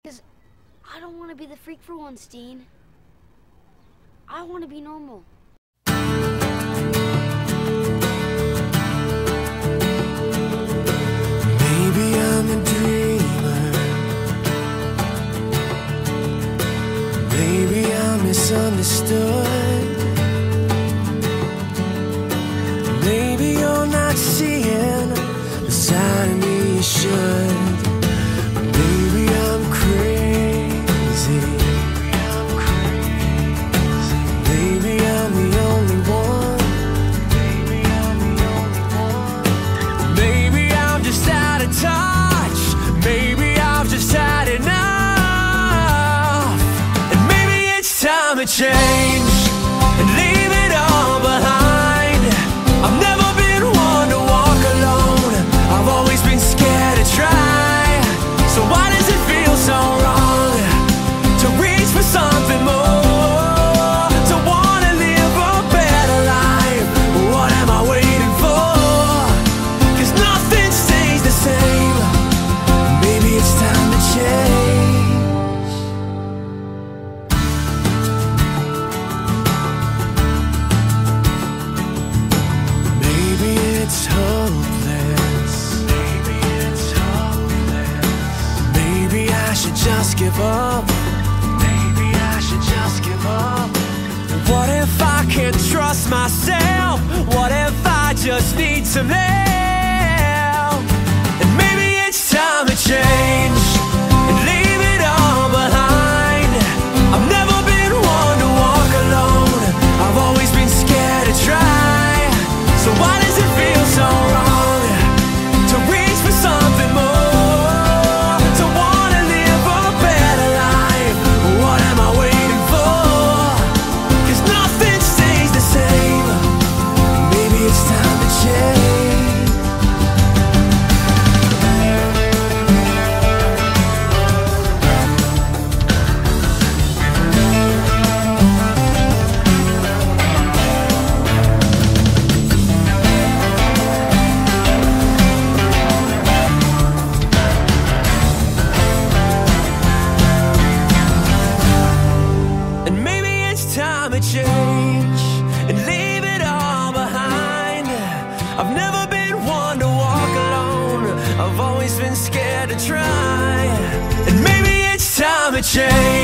'Cause I don't want to be the freak for once, Dean. I want to be normal. Maybe I'm a dreamer. Maybe I'm misunderstood. Maybe you're not seeing the side of me you should. Maybe I'm crazy. Maybe I'm the only one. Maybe I'm just out of touch. Maybe I've just had enough. And maybe it's time to change and leave it all behind. I've never been one to walk alone. I've always been scared to try. So why does it feel so wrong to reach for something more? To wanna live a better life. What am I waiting for? 'Cause nothing stays the same. Maybe it's time to change. Maybe it's hopeless. Maybe it's hopeless. Maybe I should just give up. Maybe I should just give up. What if I can't trust myself? What if I just need some help? And maybe it's time to change and leave it all behind. I've never been one to walk alone. I've always been scared to try. So why does it feel so wrong to reach for something more? To wanna live a better life. What am I waiting for? 'Cause nothing stays the same. Maybe it's time to change. And maybe it's time to change and leave it all behind. I've never been one to walk alone. I've always been scared to try. And maybe it's time to change